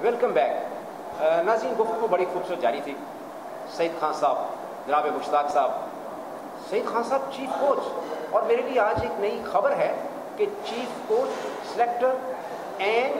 Welcome back. ناظرین, گفتگو بڑی خوبصورت جاری تھی. سعید خان صاحب, جناب مشتاق صاحب. سعید خان صاحب چیف کوچ, اور میرے لیے آج ایک نئی خبر ہے کہ chief coach, selector and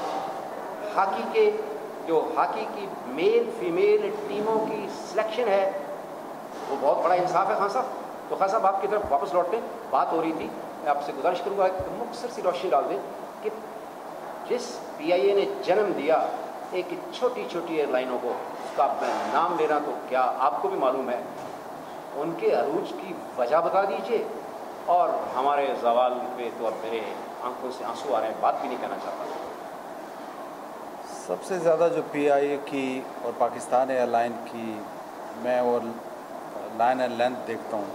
hockey کے جو ہاکی کی میل فیمیل ٹیموں کی سلیکشن ہے وہ بہت بڑا انصاف ہے. خان صاحب, تو خان صاحب آپ کی طرف واپس لوٹتے ہیں. بات ہو رہی تھی, میں آپ سے گزارش کروں گا کہ مختصر سی روشنی ڈال دیں کہ جس پی آئی اے نے جنم دیا ایک چھوٹی چھوٹی ایئر لائنوں کو, اس کا میں نام لینا تو کیا آپ کو بھی معلوم ہے, ان کے عروج کی وجہ بتا دیجئے. اور ہمارے زوال پہ تو اب میرے آنکھوں سے آنسو آ رہے ہیں, بات بھی نہیں کہنا چاہتا. سب سے زیادہ جو پی آئی اے کی اور پاکستان ایئر لائن کی میں اور لائن اینڈ لینتھ دیکھتا ہوں,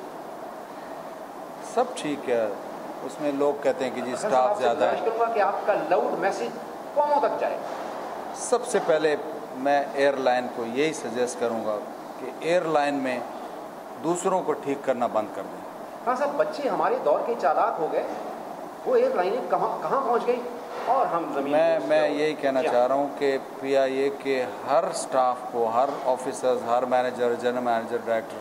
سب ٹھیک ہے. اس میں لوگ کہتے ہیں کہ جی اسٹاف زیادہ ہے. کروں گا کہ آپ کا لاؤڈ میسج قوموں تک جائے. سب سے پہلے میں ایئر لائن کو یہی سجیسٹ کروں گا کہ ایئر لائن میں دوسروں کو ٹھیک کرنا بند کر دیں. ہاں صاحب, بچے ہمارے دور کے چالاک ہو گئے, وہ ایئر لائنیں کہاں پہنچ گئی اور ہم زمین. میں یہی کہنا چاہ رہا ہوں کہ پی آئی اے کے ہر اسٹاف کو, ہر آفیسرز, ہر مینیجر, جنرل مینیجر, ڈائریکٹر,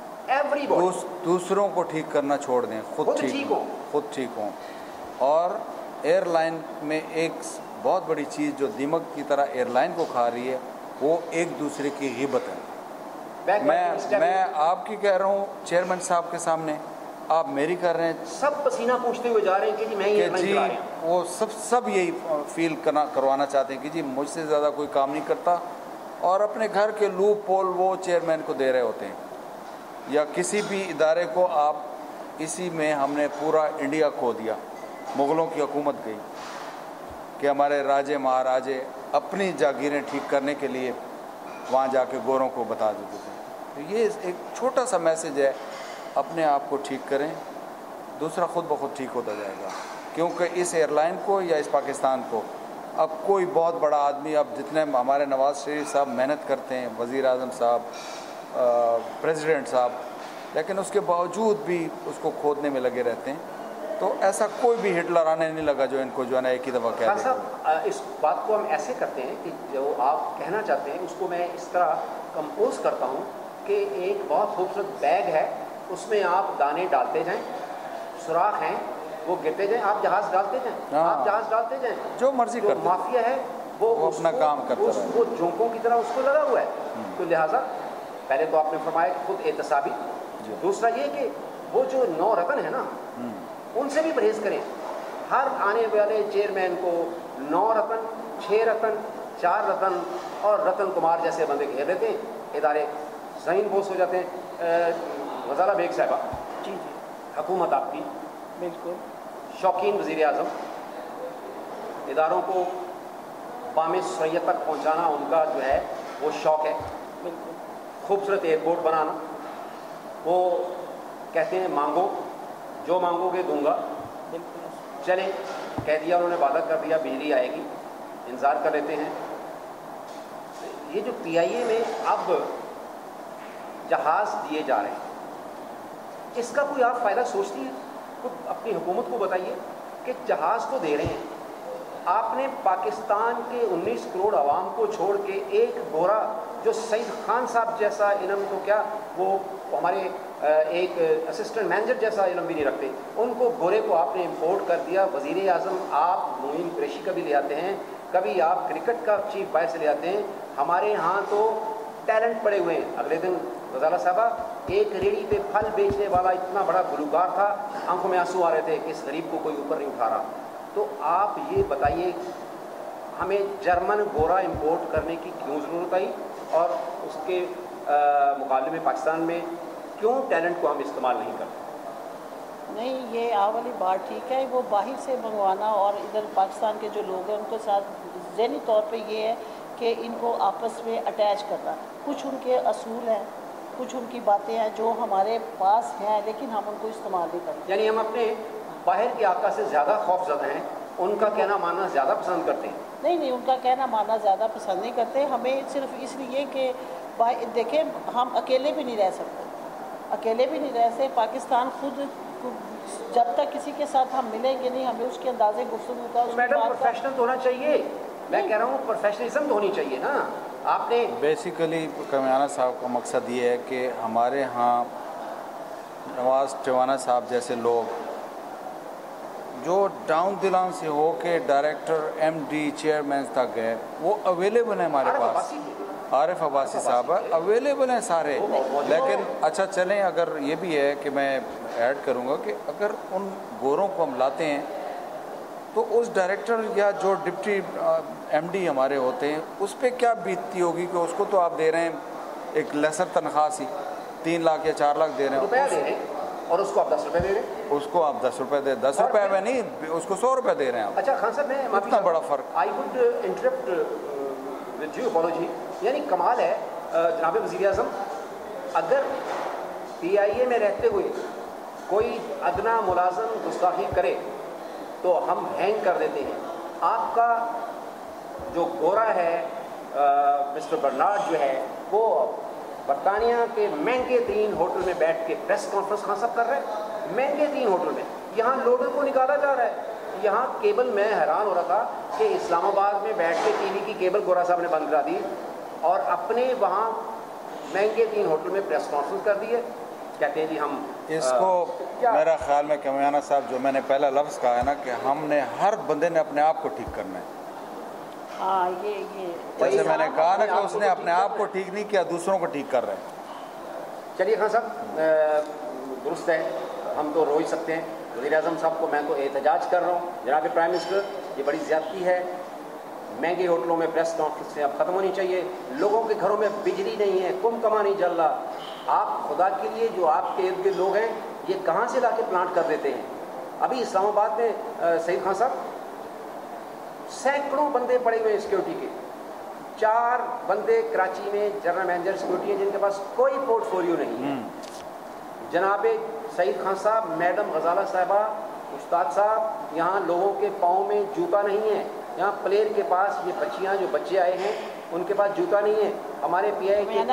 دوسروں کو ٹھیک کرنا چھوڑ دیں, خود ٹھیک ہوں. اور ایئر لائن میں ایک بہت بڑی چیز جو دیمک کی طرح ایئر لائن کو کھا رہی ہے وہ ایک دوسرے کی غیبت ہے. میں آپ کی کہہ رہا ہوں چیئرمین صاحب کے سامنے, آپ میری کر رہے ہیں. سب پسینہ پوچھتے ہوئے جا رہے ہیں کہ جی میں یہ جی وہ سب یہی فیل کروانا چاہتے ہیں کہ جی مجھ سے زیادہ کوئی کام نہیں کرتا, اور اپنے گھر کے لوپ پول وہ چیئرمین کو دے رہے ہوتے ہیں یا کسی بھی ادارے کو. آپ اسی میں ہم نے پورا انڈیا کھو دیا. مغلوں کی حکومت گئی کہ ہمارے راجے مہاراجے اپنی جاگیریں ٹھیک کرنے کے لیے وہاں جا کے گوروں کو بتا دیتے تھے. تو یہ ایک چھوٹا سا میسج ہے, اپنے آپ کو ٹھیک کریں, دوسرا خود بخود ٹھیک ہوتا جائے گا. کیونکہ اس ایئر لائن کو یا اس پاکستان کو اب کوئی بہت بڑا آدمی, اب جتنے ہمارے نواز شریف صاحب محنت کرتے ہیں, وزیر اعظم صاحب, پریزیڈنٹ صاحب, لیکن اس کے باوجود بھی اس کو کھودنے میں لگے رہتے ہیں. تو ایسا کوئی بھی ہٹلر آنے نہیں لگا جو ان کو جو ہے نا ایک ہی دفعہ کہہ دے. صاحب, اس بات کو ہم ایسے کرتے ہیں کہ جو آپ کہنا چاہتے ہیں اس کو میں اس طرح کمپوز کرتا ہوں کہ ایک بہت خوبصورت بیگ ہے, اس میں آپ دانے ڈالتے جائیں, سوراخ ہیں وہ گرتے جائیں, آپ جہاز ڈالتے جائیں, آپ جہاز ڈالتے جائیں, جو مرضی کرتے. مافیا ہے وہ اپنا کام کرتا ہے, وہ جونکوں کی طرح اس کو لگا ہوا ہے. تو لہٰذا پہلے تو آپ نے فرمایا خود احتسابی, دوسرا یہ کہ وہ جو 9 رتن ہے نا ان سے بھی پرہیز کریں. ہر آنے والے چیئرمین کو 9 رتن, 6 رتن, 4 رتن اور رتن کمار جیسے بندے گھیر لیتے ہیں, ادارے زمین بوس ہو جاتے ہیں. غزالہ بیگ صاحبہ, جی حکومت آپ کی بالکل شوقین وزیر اعظم, اداروں کو بام سریت تک پہنچانا ان کا جو ہے وہ شوق ہے. بالکل خوبصورت ایئرپورٹ بنانا, وہ کہتے ہیں مانگو جو مانگو گے دوں گا. بالکل چلیں, کہہ دیا انہوں نے, وعدہ کر دیا بجلی آئے گی, انتظار کر لیتے ہیں. یہ جو پی آئی اے میں اب جہاز دیے جا رہے ہیں, اس کا کوئی آپ فائدہ سوچتی ہیں؟ خود اپنی حکومت کو بتائیے کہ جہاز تو دے رہے ہیں, آپ نے پاکستان کے 19 کروڑ عوام کو چھوڑ کے ایک گورا جو سعید خان صاحب جیسا علم, تو کیا وہ ہمارے ایک اسسٹنٹ مینیجر جیسا علم بھی نہیں رکھتے, ان کو گورے کو آپ نے امپورٹ کر دیا. وزیر اعظم آپ معین قریشی کا بھی لے آتے ہیں, کبھی آپ کرکٹ کا چیف باہر سے لے آتے ہیں. ہمارے ہاں تو ٹیلنٹ پڑے ہوئے ہیں. اگلے دن غزالہ صاحبہ ایک ریڑھی پہ پھل بیچنے والا اتنا بڑا گلوکار تھا, آنکھوں میں آنسو آ رہے تھے کہ اس غریب کو کوئی اوپر نہیں اٹھا رہا. تو آپ یہ بتائیے ہمیں جرمن گورا امپورٹ کرنے کی کیوں ضرورت آئی, اور اس کے مقابلے میں پاکستان میں کیوں ٹیلنٹ کو ہم استعمال نہیں کرتے؟ نہیں, یہ والی بات ٹھیک ہے, وہ باہر سے منگوانا اور ادھر پاکستان کے جو لوگ ہیں ان کے ساتھ ذہنی طور پہ یہ ہے کہ ان کو آپس میں اٹیچ کرنا. کچھ ان کے اصول ہیں, کچھ ان کی باتیں ہیں جو ہمارے پاس ہیں لیکن ہم ان کو استعمال نہیں کرتے. یعنی ہم اپنے باہر کے آقا سے زیادہ خوف زدہ ہیں, ان کا کہنا ماننا زیادہ پسند کرتے ہیں. نہیں, ان کا کہنا ماننا زیادہ پسند نہیں کرتے. ہمیں صرف اس لیے کہ دیکھیں ہم اکیلے بھی نہیں رہ سکتے, پاکستان خود جب تک کسی کے ساتھ ہم ملیں گے نہیں, ہمیں اس کے اندازے گفتگو کا. میڈم پروفیشنل تو ہونا چاہیے, میں کہہ رہا ہوں پروفیشنلزم تو ہونی چاہیے نا. آپ نے بیسیکلی کمیانہ صاحب کا مقصد یہ ہے کہ ہمارے ہاں نواز ٹیوانہ صاحب جیسے لوگ جو ڈاؤن دلان سے ہو کے ڈائریکٹر ایم ڈی چیئرمین تک گئے وہ اویلیبل ہیں ہمارے پاس. عارف عباسی صاحب اویلیبل ہیں سارے. لیکن اچھا چلیں اگر یہ بھی ہے کہ میں ایڈ کروں گا کہ اگر ان گوروں کو ہم لاتے ہیں تو اس ڈائریکٹر یا جو ڈپٹی ایم ڈی ہمارے ہوتے ہیں اس پہ کیا بیتتی ہوگی کہ اس کو تو آپ دے رہے ہیں ایک لیسر تنخواہ سی 3 لاکھ یا 4 لاکھ دے رہے ہیں اور اس کو آپ 10 روپے دے رہے ہیں. اس کو آپ 10 روپے دے 10 روپے میں نہیں اس کو 100 روپے دے رہے ہیں آپ. اچھا خان صاحب میں اتنا بڑا فرق. I would interrupt with due apology. یعنی کمال ہے جناب وزیر اعظم اگر پی آئی اے میں رہتے ہوئے کوئی ادنا ملازم گستاخی کرے تو ہم ہینگ کر دیتے ہیں. آپ کا جو گورا ہے مسٹر برنارڈ جو ہے وہ برطانیہ کے مہنگے ترین ہوٹل میں بیٹھ کے پریس کانفرنس خان صاحب کر رہے ہیں. مہنگے ترین ہوٹل میں یہاں لوڈر کو نکالا جا رہا ہے. یہاں کیبل میں حیران ہو رہا تھا کہ اسلام آباد میں بیٹھ کے ٹی وی کی کیبل گورا صاحب نے بند کرا دی اور اپنے وہاں مہنگے ترین ہوٹل میں پریس کانفرنس کر دی ہے. کہتے ہیں جی ہم اس کو میرا خیال میں کمیانہ صاحب جو میں نے پہلا لفظ کہا ہے نا کہ ہم نے ہر بندے نے اپنے آپ کو ٹھیک کرنا ہے. ہاں یہ جیسے میں نے کہا نا کہ اس نے اپنے آپ کو ٹھیک نہیں کیا دوسروں کو ٹھیک کر رہے ہیں. چلیے خان صاحب درست ہے ہم تو رو ہی سکتے ہیں. وزیر اعظم صاحب کو میں تو احتجاج کر رہا ہوں جناب پرائم منسٹر یہ بڑی زیادتی ہے. مہنگے ہوٹلوں میں پریس کانفرنسیں اب ختم ہونی چاہیے. لوگوں کے گھروں میں بجلی نہیں ہے کم کما نہیں جل رہا. آپ خدا کے لیے جو آپ کے ارد گرد لوگ ہیں یہ کہاں سے لا کے پلانٹ کر دیتے ہیں. ابھی اسلام آباد میں سعید خان صاحب سینکڑوں بندے پڑے ہوئے ہیں سیکورٹی کے. 4 بندے کراچی میں جنرل مینیجر سیکورٹی ہیں جن کے پاس کوئی پورٹ فولیو نہیں ہے. جناب سعید خان صاحب میڈم غزالہ صاحبہ استاد صاحب یہاں لوگوں کے پاؤں میں جوتا نہیں ہے. یہاں پلیئر کے پاس یہ بچیاں جو بچے آئے ہیں ان کے پاس جوتا نہیں ہے. ہمارے پی آئی کے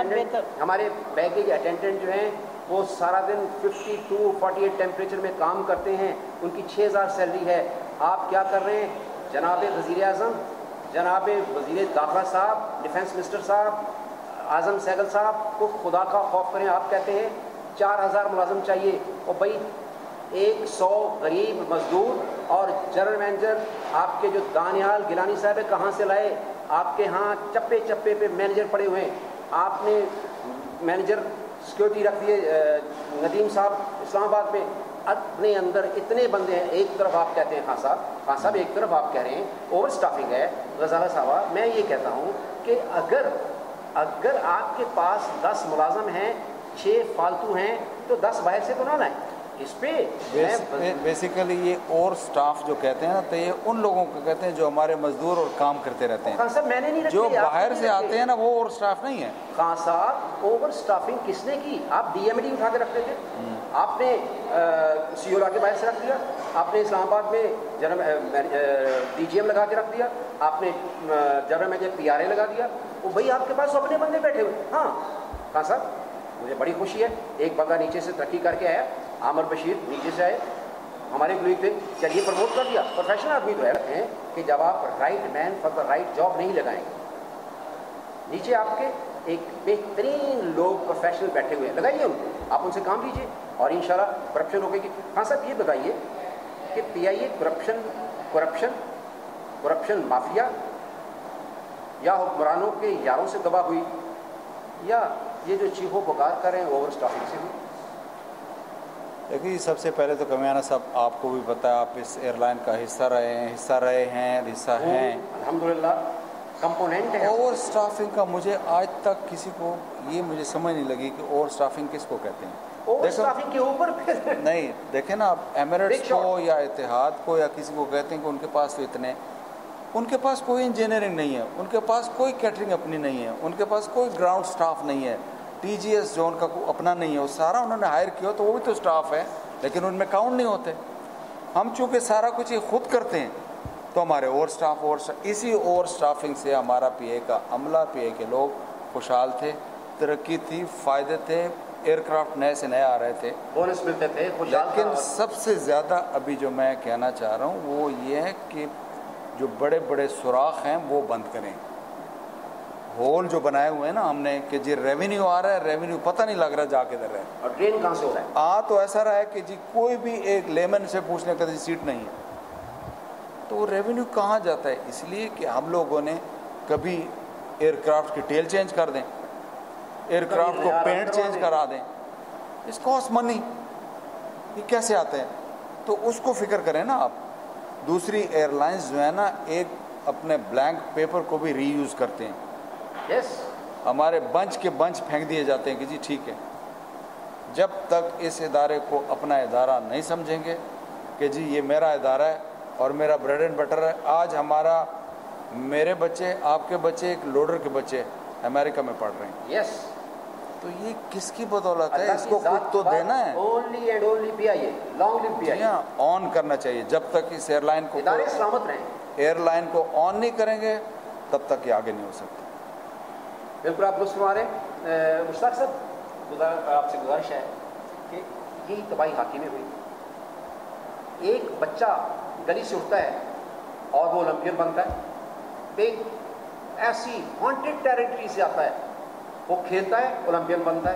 بیگیج اٹینڈنٹ جو ہیں وہ سارا دن 52-48 ٹیمپریچر میں کام کرتے ہیں. ان کی 6000 سیلری ہے. آپ کیا کر رہے ہیں جناب وزیر اعظم جناب وزیر داخلہ صاحب ڈیفنس منسٹر صاحب اعظم سہگل صاحب کو خدا کا خوف کریں. آپ کہتے ہیں 4000 ملازم چاہیے اور بھائی 100 غریب مزدور اور جنرل مینیجر آپ کے جو دانیال گیلانی صاحب ہے کہاں سے لائے. آپ کے ہاں چپے چپے پہ مینیجر پڑے ہوئے ہیں. آپ نے مینیجر سیکورٹی رکھ دیے ندیم صاحب اسلام آباد میں. اپنے اندر اتنے بندے ہیں. ایک طرف آپ کہتے ہیں خان صاحب ایک طرف آپ کہہ رہے ہیں اوور اسٹافنگ ہے. غزالہ صاحبہ میں یہ کہتا ہوں کہ اگر آپ کے پاس 10 ملازم ہیں 6 فالتو ہیں تو 10 باہر سے تو نہ لائیں. اس پہ بیسیکلی یہ اور سٹاف جو کہتے ہیں نا تو یہ ان لوگوں کو کہتے ہیں جو ہمارے مزدور اور کام کرتے رہتے ہیں. خان صاحب میں نے نہیں رکھے جو باہر سے آتے ہیں نا وہ اور سٹاف نہیں ہے. خان صاحب اوور سٹافنگ کس نے کی؟ آپ ڈی ایم ڈی اٹھا کے رکھتے تھے. آپ نے سی او لا کے باہر سے رکھ دیا. آپ نے اسلام آباد میں ڈی جی ایم لگا کے رکھ دیا. آپ نے general manager P R A لگا دیا. وہ بھائی آپ کے پاس اپنے بندے بیٹھے ہوئے. ہاں خان صاحب مجھے بڑی خوشی ہے ایک بندہ نیچے سے ترقی کر کے آیا. عامر بشیر نیچے سے آئے ہمارے کلیگ تھے. چلیے پروموٹ کر دیا. پروفیشنل آدمی تو ہے کہ جب آپ right man for the right job نہیں لگائیں گے نیچے آپ کے ایک بہترین لوگ پروفیشنل بیٹھے ہوئے ہیں لگائیے ان کو. آپ ان سے کام لیجیے اور انشاءاللہ کرپشن روکے گی. ہاں صاحب یہ بتائیے کہ پی آئی اے کرپشن مافیا یا حکمرانوں کے یاروں سے دبا ہوئی یا یہ جو چیخو پکار کر رہے ہیں اوور اسٹافنگ سے ہوئی؟ دیکھیے سب سے پہلے تو کمیانہ صاحب آپ کو بھی پتہ ہے آپ اس ایئر لائن کا حصہ رہے ہیں الحمدللہ کمپوننٹ ہے. اوور اسٹافنگ کا مجھے آج تک کسی کو یہ مجھے سمجھ نہیں لگی کہ اوور اسٹافنگ کس کو کہتے ہیں. اوور اسٹافنگ کے اوپر نہیں دیکھیں نا آپ ایمریٹس کو یا اتحاد کو یا کسی کو کہتے ہیں کہ ان کے پاس تو اتنے ان کے پاس کوئی انجینئرنگ نہیں ہے. ان کے پاس کوئی کیٹرنگ اپنی نہیں ہے. ان کے پاس کوئی گراؤنڈ اسٹاف نہیں ہے. ٹی جی ایس جو ان کا اپنا نہیں ہے وہ سارا انہوں نے ہائر کیا تو وہ بھی تو اسٹاف ہے لیکن ان میں کاؤنٹ نہیں ہوتے. ہم چونکہ سارا کچھ یہ خود کرتے ہیں تو ہمارے اسی اوور اسٹافنگ سے ہمارا پی اے کا عملہ پی اے کے لوگ خوشحال تھے. ترقی تھی فائدے تھے. ایئر کرافٹ نئے سے نئے آ رہے تھے بونس ملتے تھے. لیکن سب سے زیادہ ابھی جو میں کہنا چاہ رہا ہوں وہ یہ ہے کہ جو بڑے بڑے سوراخ ہیں وہ بند کریں. ہول جو بنائے ہوئے ہیں نا ہم نے کہ جی ریونیو آ رہا ہے, ریونیو پتہ نہیں لگ رہا جا کدھر ہے, اور ڈرین کہاں سے ہو رہا ہے. تو ایسا رہا ہے کہ جی کوئی بھی ایک لیمن سے پوچھنے کا سیٹ نہیں ہے, تو وہ ریونیو کہاں جاتا ہے؟ اس لیے کہ ہم لوگوں نے کبھی ایئر کرافٹ کی ٹیل چینج کر دیں, ایئر کرافٹ کو پینٹ چینج کرا دیں, اس کاسٹ منی, یہ کیسے آتے ہیں؟ تو اس کو فکر کریں نا آپ. دوسری ایئر لائنز جو ہے نا ایک اپنے بلینک پیپر کو بھی ری یوز کرتے ہیں. یس, ہمارے بنچ کے بنچ پھینک دیے جاتے ہیں کہ جی ٹھیک ہے. جب تک اس ادارے کو اپنا ادارہ نہیں سمجھیں گے کہ جی یہ میرا ادارہ ہے اور میرا بریڈ اینڈ بٹر ہے. آج میرے بچے, آپ کے بچے, ایک لوڈر کے بچے امریکہ میں پڑھ رہے ہیں. یس, تو یہ کس کی بدولت ہے؟ اس کو کچھ تو دینا ہے. Only and only PIA, long live PIA. آن کرنا چاہیے. جب تک اس ایئر لائن کو, ادارے سلامت رہیں, ایئر لائن کو آن نہیں کریں گے تب تک یہ آگے نہیں ہو سکتا. بالکل آپ درست فرما رہے ہیں. مشتاق صاحب, آپ سے گزارش ہے کہ یہی تباہی ہاکی میں ہوئی. ایک بچہ گلی سے اٹھتا ہے اور وہ اولمپئن بنتا ہے. ایک ایسی وانٹیڈ ٹیریٹری سے آتا ہے, وہ کھیلتا ہے, اولمپئن بنتا ہے.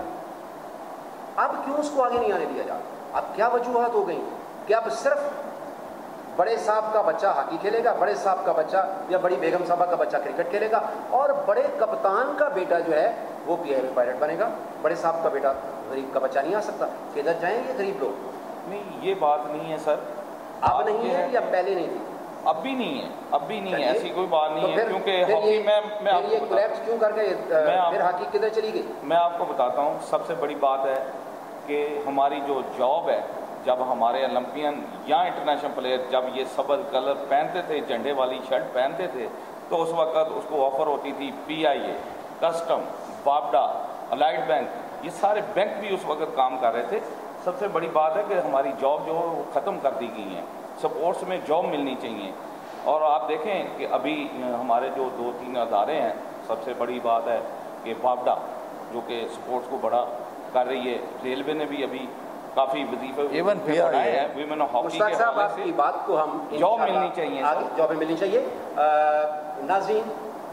اب کیوں اس کو آگے نہیں آنے دیا جاتا؟ اب کیا وجوہات ہو گئی کہ اب صرف بڑے صاحب کا بچہ ہاکی کھیلے گا, بڑے صاحب کا بچہ یا بڑی بیگم صاحبہ کا بچہ کرکٹ کھیلے گا, اور بڑے کپتان کا بیٹا جو ہے وہ PIA میں پائلٹ بنے گا. بڑے صاحب کا بیٹا, غریب کا بچہ نہیں آ سکتا. کدھر جائیں یہ غریب لوگ؟ نہیں, یہ بات نہیں ہے سر. اب نہیں ہے یا پہلے نہیں تھی؟ اب بھی نہیں ہے, اب بھی نہیں ہے, ایسی کوئی بات نہیں ہے. کیونکہ ہاکی میں آپ یہ کولیپس کیوں کر گئے, پھر ہاکی کدھر چلی گئی؟ میں آپ کو بتاتا ہوں. سب سے بڑی بات ہے کہ ہماری جو جاب ہے, جب ہمارے اولمپئن یا انٹرنیشنل پلیئر جب یہ سبز کلر پہنتے تھے, جھنڈے والی شرٹ پہنتے تھے, تو اس وقت اس کو آفر ہوتی تھی PIA, کسٹم, بابڈا, الائڈ بینک, یہ سارے بینک بھی اس وقت کام کر رہے تھے. سب سے بڑی بات ہے کہ ہماری جاب جو ہے وہ ختم کر دی گئی ہیں. سپورٹس میں جاب ملنی چاہیے. اور آپ دیکھیں کہ ابھی ہمارے جو 2-3 ادارے ہیں, سب سے بڑی بات ہے کہ بابڈا جو کہ سپورٹس کو بڑا کر رہی ہے, ریلوے نے بھی ابھی کافی وظیفے بڑھائے ہیں ویمن ہاکی کے حوالے سے. کی بات کو ہم جاب ملنی چاہیے, جابیں ملنی چاہیے. ناظرین,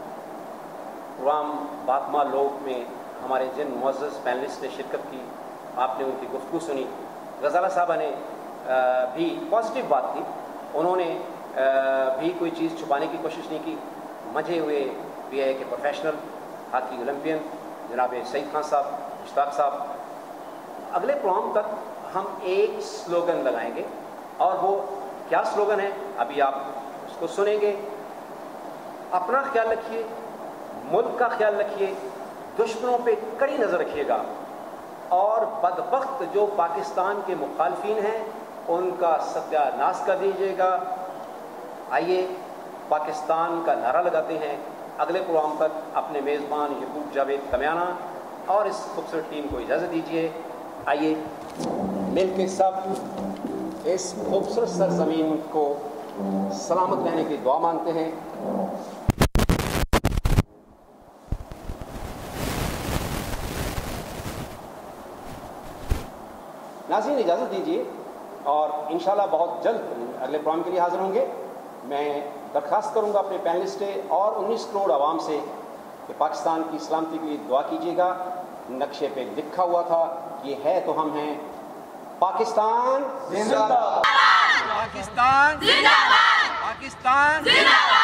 پروگرام باکمال لوگ میں ہمارے جن معزز پینلسٹ نے شرکت کی, آپ نے ان کی گفتگو سنی. غزالہ صاحبہ نے بھی پازیٹیو بات کی, انہوں نے بھی کوئی چیز چھپانے کی کوشش نہیں کی. مجھے ہوئے PIA کے پروفیشنل ہاکی اولمپئن جناب سعید خان صاحب, مشتاق صاحب. اگلے پروگرام تک ہم ایک سلوگن لگائیں گے, اور وہ کیا سلوگن ہے ابھی آپ اس کو سنیں گے. اپنا خیال رکھیے, ملک کا خیال رکھیے, دشمنوں پہ کڑی نظر رکھیے گا, اور بدبخت جو پاکستان کے مخالفین ہیں ان کا ستیہ ناش کر دیجیے گا. آئیے پاکستان کا نعرہ لگاتے ہیں. اگلے پروگرام تک اپنے میزبان یعقوب جاوید کمیانہ اور اس خوبصورت ٹیم کو اجازت دیجیے. آئیے مل کے سب اس خوبصورت سرزمین کو سلامت رہنے کی دعا مانگتے ہیں. ناظرین اجازت دیجیے, اور انشاءاللہ بہت جلد اگلے پروگرام کے لیے حاضر ہوں گے. میں درخواست کروں گا اپنے پینلسٹ اور 19 کروڑ عوام سے کہ پاکستان کی سلامتی کے لیے دعا کیجیے گا. نقشے پہ لکھا ہوا تھا, یہ ہے تو ہم ہیں. پاکستان زندہ باد, پاکستان زندہ باد, پاکستان زندہ باد.